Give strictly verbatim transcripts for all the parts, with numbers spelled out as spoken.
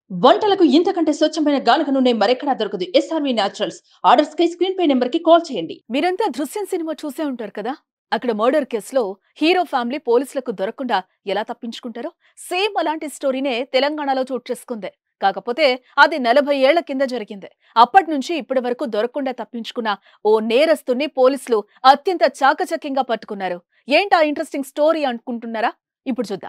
వంటలకు ఇంతకంటే స్వచ్ఛమైన గానుగ నూనె మరెక్కడా దొరకదు. S R V naturals. ఆర్డర్స్ కై స్క్రీన్ పై నెంబర్ కి కాల్ చేయండి. మీరంతా దృశ్యం సినిమా చూసే ఉంటారు కదా. అక్కడ మర్డర్ కేసులో హీరో ఫ్యామిలీ పోలీసులకు దొరకకుండా ఎలా తప్పించుకుంటారో సేమ్ అలాంటి స్టోరీనే తెలంగాణలో చోటు చేసుకుంది. కాకపోతే అది నలభై ఏళ్ల కింద జరిగింది. అప్పటి నుంచి ఇప్పటి వరకు దొరకకుండా తప్పించుకున్న ఓ నేరస్తుని పోలీసులు అత్యంత చాకచక్యంగా పట్టుకున్నారు. ఏంటా ఇంట్రెస్టింగ్ స్టోరీ అనుకుంటున్నారా? ఇప్పుడు చూద్దాం.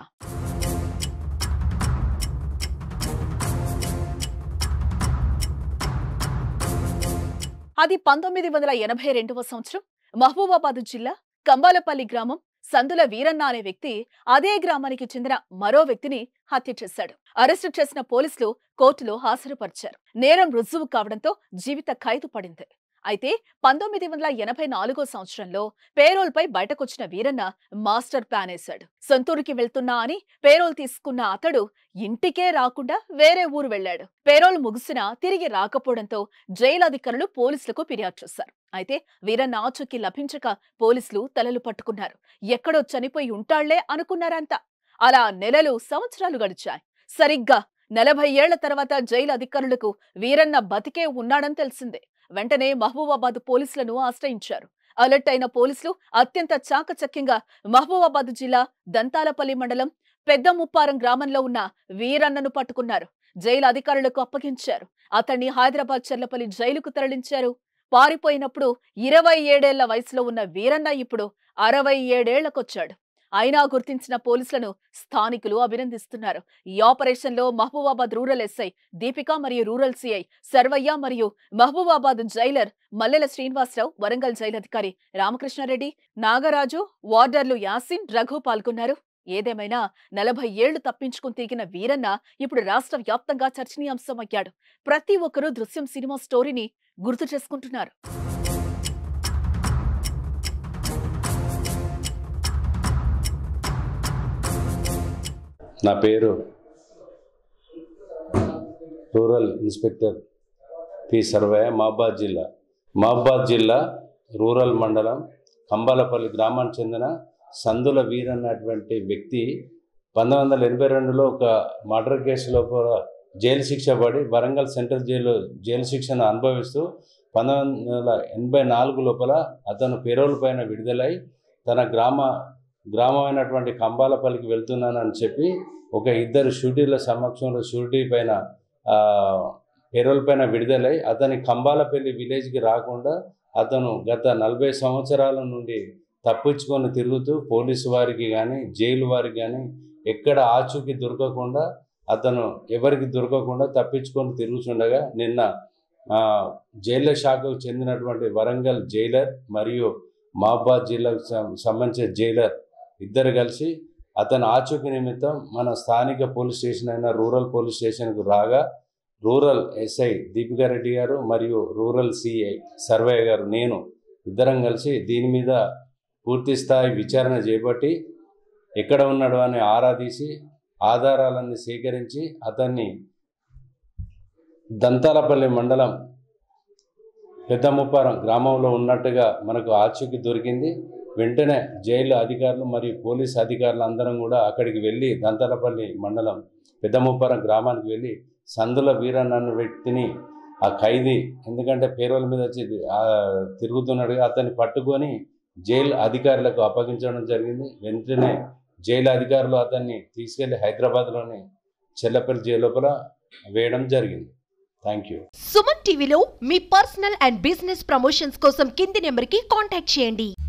అది పంతొమ్మిది వందల ఎనభై రెండవ సంవత్సరం మహబూబాబాద్ జిల్లా కంబాలపల్లి గ్రామం. సందుల వీరన్న అనే వ్యక్తి అదే గ్రామానికి చెందిన మరో వ్యక్తిని హత్య చేశాడు. అరెస్టు చేసిన పోలీసులు కోర్టులో హాజరుపరిచారు. నేరం రుజువు కావడంతో జీవిత ఖైదు పడింది. అయితే పంతొమ్మిది వందల ఎనభై నాలుగో సంవత్సరంలో పేరోల్ పై బయటకొచ్చిన వీరన్న మాస్టర్ ప్లాన్ వేశాడు. సొంతూరుకి వెళ్తున్నా అని పేరోల్ తీసుకున్న అతడు ఇంటికే రాకుండా వేరే ఊరు వెళ్లాడు. పేరోల్ ముగిసినా తిరిగి రాకపోవడంతో జైలు అధికారులు పోలీసులకు ఫిర్యాదు చేశారు. అయితే వీరన్న ఆచూకీ లభించక పోలీసులు తలలు పట్టుకున్నారు. ఎక్కడో చనిపోయి ఉంటాళ్లే అనుకున్నారంతా. అలా నెలలు సంవత్సరాలు గడిచాయి. సరిగ్గా నలభై ఏళ్ల తర్వాత జైలు అధికారులకు వీరన్న బతికే ఉన్నాడని తెలిసిందే. వెంటనే మహబూబాబాద్ పోలీసులను ఆశ్రయించారు. అలర్ట్ అయిన పోలీసులు అత్యంత చాకచక్యంగా మహబూబాబాద్ జిల్లా దంతాలపల్లి మండలం పెద్ద ముప్పారం గ్రామంలో ఉన్న వీరన్నను పట్టుకున్నారు. జైలు అధికారులకు అప్పగించారు. అతన్ని హైదరాబాద్ చర్లపల్లి జైలుకు తరలించారు. పారిపోయినప్పుడు ఇరవై ఏడేళ్ల వయసులో ఉన్న వీరన్న ఇప్పుడు అరవై ఏడేళ్లకొచ్చాడు. అయినా గుర్తించిన పోలీసులను స్థానికులు అభినందిస్తున్నారు. ఈ ఆపరేషన్ లో మహబూబాబాద్ రూరల్ ఎస్ఐ దీపిక మరియు రూరల్ సిఐ సర్వయ్య మరియు మహబూబాబాద్ జైలర్ మల్లెల శ్రీనివాసరావు, వరంగల్ జైలు అధికారి రామకృష్ణారెడ్డి, నాగరాజు, వార్డర్లు యాసిన్, రఘు పాల్గొన్నారు. ఏదేమైనా నలభై ఏళ్లు తప్పించుకుని తిరిగిన వీరన్న ఇప్పుడు రాష్ట్ర వ్యాప్తంగా చర్చనీయాంశమయ్యాడు. ప్రతి ఒక్కరూ దృశ్యం సినిమా స్టోరీని గుర్తు చేసుకుంటున్నారు. నా పేరు రూరల్ ఇన్స్పెక్టర్ పి సర్వయ్య, మహబాద్ జిల్లా మహబాద్ జిల్లా రూరల్ మండలం కంబాలపల్లి గ్రామానికి చెందిన సందుల వీర అన్నటువంటి వ్యక్తి పంతొమ్మిది వందల ఎనభై రెండులో ఒక మర్డర్ కేసు లోపల జైలు శిక్ష పడి వరంగల్ సెంట్రల్ జైలు జైలు శిక్షను అనుభవిస్తూ పంతొమ్మిది వందల ఎనభై నాలుగు లోపల అతను పెరోల్ పైన విడుదలై తన గ్రామ గ్రామమైనటువంటి కంబాలపల్లికి వెళ్తున్నానని చెప్పి ఒక ఇద్దరు షూటీల సమక్షంలో షూటీ పైన పెరోల్ పైన విడుదలై అతని కంబాలపల్లి విలేజ్కి రాకుండా అతను గత నలభై సంవత్సరాల నుండి తప్పించుకొని తిరుగుతూ పోలీసు వారికి కానీ జైలు వారికి కానీ ఎక్కడ ఆచూకీ దొరకకుండా అతను ఎవరికి దొరకకుండా తప్పించుకొని తిరుగుతుండగా నిన్న జైళ్ళ శాఖకు చెందినటువంటి వరంగల్ జైలర్ మరియు మహబాద్ జిల్లాకు సంబంధించిన జైలర్ ఇద్దరు కలిసి అతను ఆచూకీ నిమిత్తం మన స్థానిక పోలీస్ స్టేషన్ అయిన రూరల్ పోలీస్ స్టేషన్కు రాగా రూరల్ ఎస్ఐ దీపికారెడ్డి గారు మరియు రూరల్ సిఐ సర్వయ్య గారు నేను ఇద్దరం కలిసి దీని మీద పూర్తి స్థాయి విచారణ చేపట్టి ఎక్కడ ఉన్నాడు అని ఆరా తీసి ఆధారాలన్నీ సేకరించి అతన్ని దంతాలపల్లి మండలం పెద్ద ముప్పారం గ్రామంలో ఉన్నట్టుగా మనకు ఆచూకీ దొరికింది. వెంటనే జైలు అధికారులు మరియు పోలీసు అధికారులు అందరం కూడా అక్కడికి వెళ్ళి దంతాలపల్లి మండలం పెద్ద ముప్పారం గ్రామానికి వెళ్ళి సందుల వీరన్న అన్న వ్యక్తిని ఆ ఖైదీ ఎందుకంటే పేరోల మీద వచ్చి తిరుగుతున్నాడుగా అతన్ని పట్టుకొని జైలు అధికారులకు అప్పగించడం జరిగింది. వెంటనే జైలు అధికారులు అతన్ని తీసుకెళ్లి హైదరాబాద్లోని చెర్లపల్లి జైలు లోపల వేయడం జరిగింది. Thank you. సుమన్ టీవీలో మీ పర్సనల్ అండ్ బిజినెస్ ప్రమోషన్స్ కోసం కింది నెంబర్కి కాంటాక్ట్ చేయండి.